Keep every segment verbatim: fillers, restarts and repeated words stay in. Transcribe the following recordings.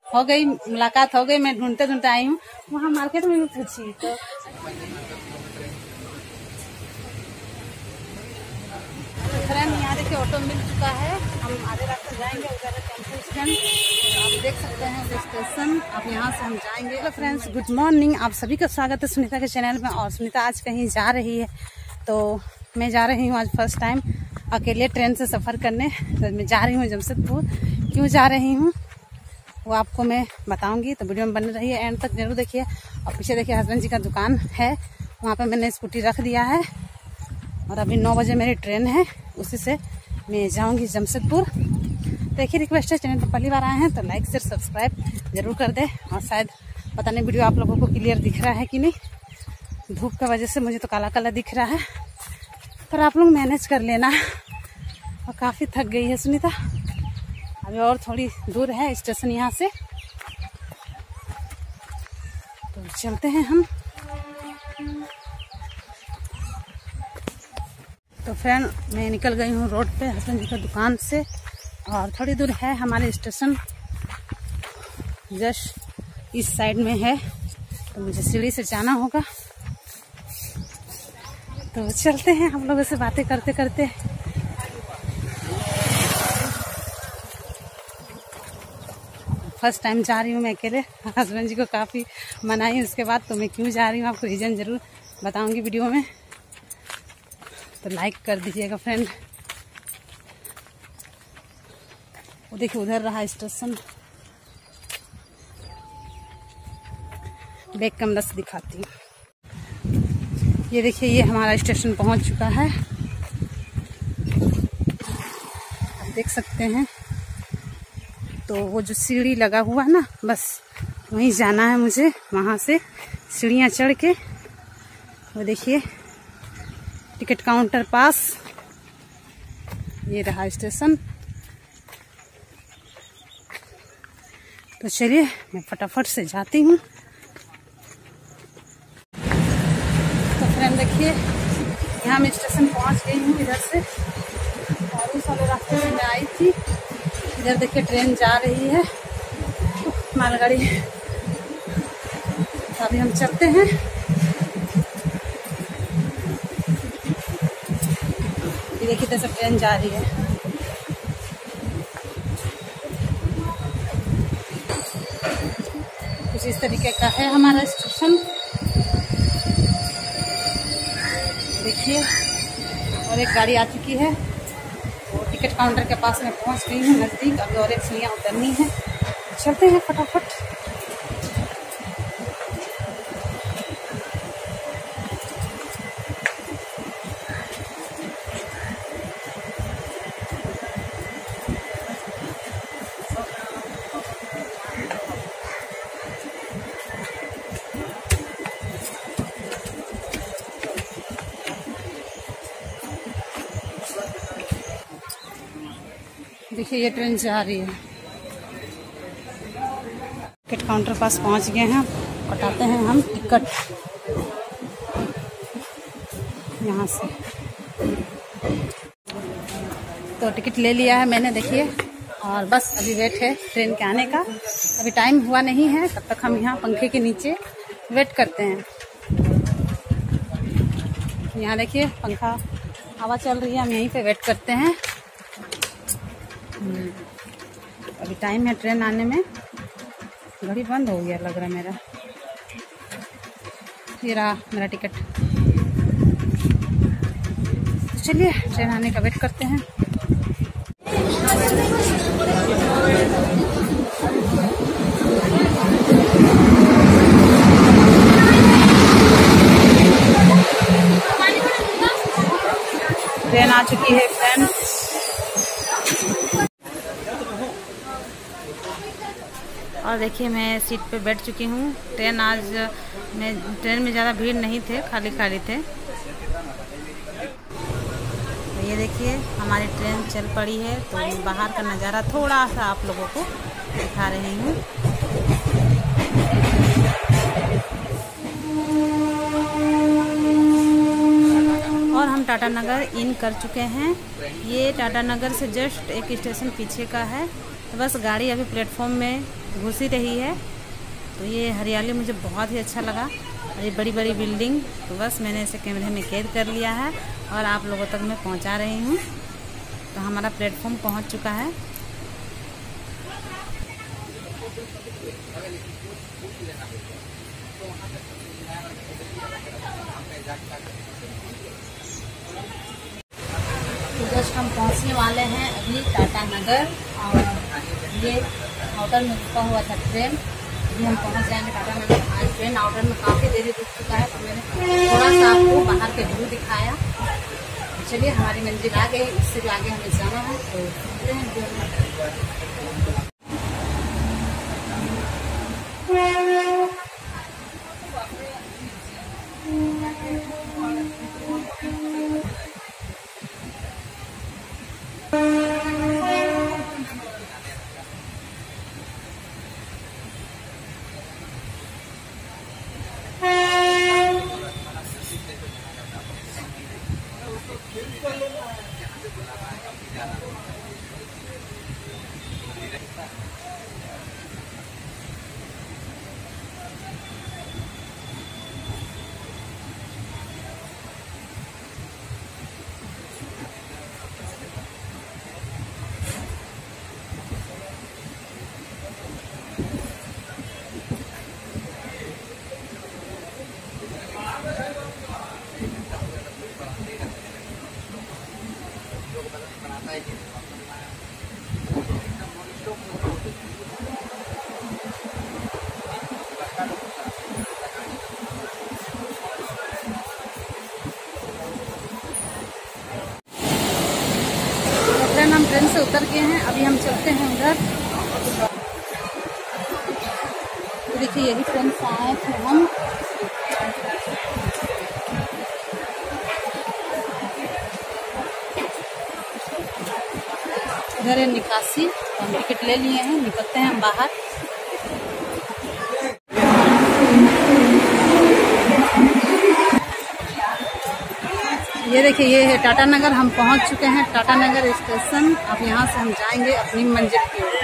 हो गई, मुलाकात हो गई। मैं ढूंढते ढूंढते आई हूँ, वहाँ मार्केट में भी पूछी तो फ्रेंड यहाँ देखिए ऑटो मिल चुका है। हम आधे रास्ते जाएंगे, उधर है टेम्पो स्टैंड, आप देख सकते हैं उधर स्टेशन। अब यहाँ से हम जाएंगे। हेलो फ्रेंड्स, गुड मॉर्निंग, आप सभी का स्वागत है सुनीता के चैनल में। और सुनीता आज कहीं जा रही है, तो मैं जा रही हूँ आज फर्स्ट टाइम अकेले ट्रेन से सफ़र करने। तो मैं जा रही हूँ जमशेदपुर। क्यों जा रही हूँ वो आपको मैं बताऊंगी, तो वीडियो में बने रहिए, एंड तक जरूर देखिए। और पीछे देखिए हस्बैंड जी का दुकान है, वहाँ पे मैंने स्कूटी रख दिया है। और अभी नौ बजे मेरी ट्रेन है, उसी से मैं जाऊंगी जमशेदपुर। देखिए रिक्वेस्ट है, चैनल पर पहली बार आए हैं तो लाइक शेयर सब्सक्राइब जरूर कर दे। और शायद पता नहीं वीडियो आप लोगों को क्लियर दिख रहा है कि नहीं, धूप की वजह से मुझे तो काला काला दिख रहा है, पर आप लोग मैनेज कर लेना। और काफ़ी थक गई है सुनीता, अभी और थोड़ी दूर है स्टेशन यहाँ से, तो चलते हैं हम। तो फ्रेंड मैं निकल गई हूँ रोड पे हस्बैंड जी का दुकान से, और थोड़ी दूर है हमारे स्टेशन, जस्ट इस साइड में है, तो मुझे सीढ़ी से जाना होगा। तो चलते हैं हम लोगों से बातें करते करते। फर्स्ट टाइम जा रही हूँ मैं अकेले, हस्बैंड जी को काफ़ी मनाई, उसके बाद तो मैं क्यों जा रही हूँ आपको रीज़न ज़रूर बताऊँगी वीडियो में, तो लाइक कर दीजिएगा फ्रेंड। वो देखिए उधर रहा स्टेशन, बैक कैमरा से दिखाती हूँ। ये देखिए ये हमारा स्टेशन पहुंच चुका है, आप देख सकते हैं। तो वो जो सीढ़ी लगा हुआ है ना, बस वहीं जाना है मुझे, वहाँ से सीढ़ियाँ चढ़ के। वो देखिए टिकट काउंटर पास, ये रहा स्टेशन। तो चलिए मैं फटाफट से जाती हूँ। तो फ्रेंड देखिए यहाँ मैं स्टेशन पहुँच गई हूँ इधर से, और उस वाले रास्ते से मैं आई थी। इधर देखिए ट्रेन जा रही है, मालगाड़ी। तो अभी हम चलते हैं। ये देखिए इधर से ट्रेन जा रही है। कुछ इस तरीके का है हमारा स्टेशन, देखिए। और एक गाड़ी आ चुकी है, वो टिकट काउंटर के पास में पहुंच गई हूँ नज़दीक। अभी और एक सीढ़ियाँ उतरनी है, चलते हैं फटाफट। देखिए ये ट्रेन जा रही है, टिकट काउंटर पास पहुंच गए हैं, कटाते हैं हम टिकट यहाँ से। तो टिकट ले लिया है मैंने, देखिए। और बस अभी वेट है ट्रेन के आने का, अभी टाइम हुआ नहीं है, तब तक हम यहाँ पंखे के नीचे वेट करते हैं। यहाँ देखिए पंखा हवा चल रही है, हम यहीं पे वेट करते हैं। अभी टाइम है ट्रेन आने में, घड़ी बंद हो गया लग रहा है मेरा। ये रहा मेरा टिकट। तो चलिए ट्रेन आने का वेट करते हैं। ट्रेन आ चुकी है फ्रेंड। और देखिए मैं सीट पे बैठ चुकी हूँ। ट्रेन आज मैं ट्रेन में ज़्यादा भीड़ नहीं थे, खाली खाली थे। तो ये देखिए हमारी ट्रेन चल पड़ी है, तो बाहर का नज़ारा थोड़ा सा आप लोगों को दिखा रही हूँ। और हम टाटा नगर इन कर चुके हैं। ये टाटा नगर से जस्ट एक स्टेशन पीछे का है। तो बस गाड़ी अभी प्लेटफॉर्म में घुस ही रही है। तो ये हरियाली मुझे बहुत ही अच्छा लगा और ये बड़ी बड़ी बिल्डिंग, तो बस मैंने इसे कैमरे में कैद कर लिया है और आप लोगों तक मैं पहुंचा रही हूँ। तो हमारा प्लेटफॉर्म पहुंच चुका है। तो जस्ट हम पहुंचने वाले हैं अभी टाटा नगर, और ये आउटर में रुका हुआ था ट्रेन। अभी हम पहुंच जाएंगे टाटा नगर। आज ट्रेन आउटर में काफ़ी देरी रुक चुका है, तो मैंने थोड़ा सा आपको बाहर के व्यू दिखाया। चलिए हमारी मंजिल आ गई, इससे भी आगे हमें जाना है, तो चलते हैं। हम ट्रेन से उतर गए हैं, अभी हम चलते हैं उधर। तो देखिए यही ट्रेन से आए थे हम। इधर है निकासी, हम टिकट ले लिए हैं, निकलते हैं हम बाहर। ये देखिए ये है टाटा नगर, हम पहुंच चुके हैं टाटा नगर स्टेशन। अब यहाँ से हम जाएंगे अपनी मंजिल की ओर।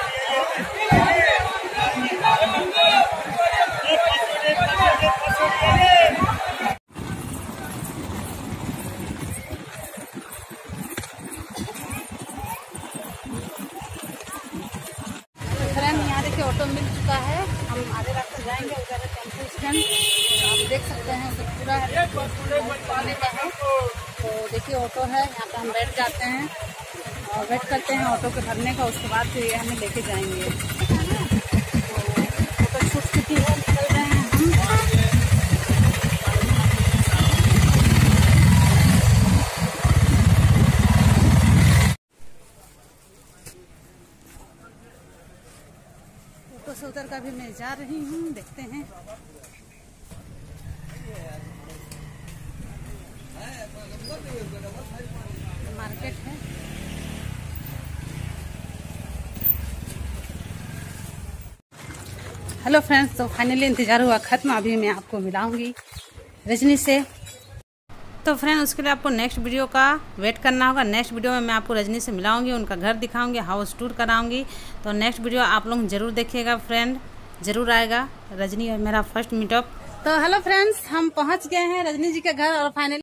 यहाँ देखिए ऑटो मिल चुका है, हम आधे रास्ते जाएंगे, उधर है टेम्पो स्टैंड। आप देख सकते हैं उधर पूरा है का है। तो देखिए ऑटो है, यहाँ पे हम बैठ जाते हैं और वेट करते हैं ऑटो के भरने का, उसके बाद फिर ये हमें लेके जाएंगे। तो ऑटो छूट चुकी है, निकल रहे हैं हम। ऑटो से उतर कर भी मैं जा रही हूँ, देखते हैं। मार्केट है। हेलो फ्रेंड्स, तो फाइनली इंतजार हुआ खत्म। अभी मैं आपको मिलाऊंगी रजनी से। तो फ्रेंड उसके लिए आपको नेक्स्ट वीडियो का वेट करना होगा। नेक्स्ट वीडियो में मैं आपको रजनी से मिलाऊंगी, उनका घर दिखाऊंगी, हाउस टूर कराऊंगी। तो नेक्स्ट वीडियो आप लोग जरूर देखिएगा फ्रेंड, जरूर आएगा रजनी और मेरा फर्स्ट मीटअप। तो हेलो फ्रेंड्स, हम पहुंच गए हैं रजनी जी के घर और फाइनली